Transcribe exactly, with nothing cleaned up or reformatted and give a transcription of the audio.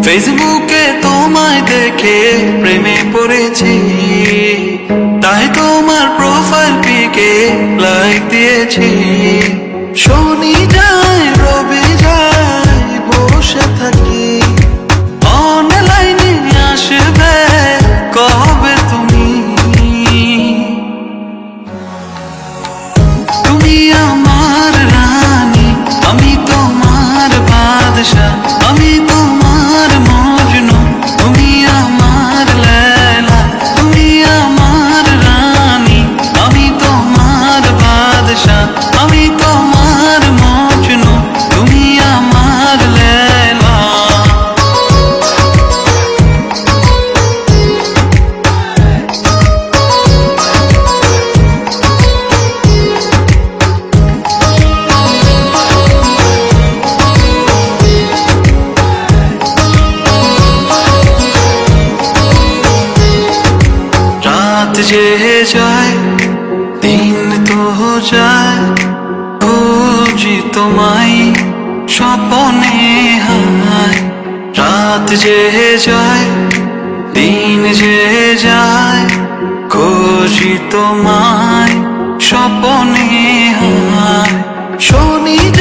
ফেসবুকে তোমায় দেখে প্রেমে পড়েছি, তাই তোমার প্রোফাইল পিকে লাইক দিয়েছি। শনি যায় রবি যায় বসে থাকি, অনলাইনে আসবে কবে তুমি? তুমি আমার রানী, আমি তোমার বাদশা, আমি তোমার মজনু, তুমি আমার লেলা। তুমি আমার রানী, আমি তোমার বাদশা, আমি তোমার মজনু, তুমি আমার লেলা। রাত যে যায় দিন তো যায়, খুঁজি তোমায় স্বপ্নে হায়। রাত যে যায় দিন যে যায়, খুঁজি তোমায় স্বপ্নে হায়। শনি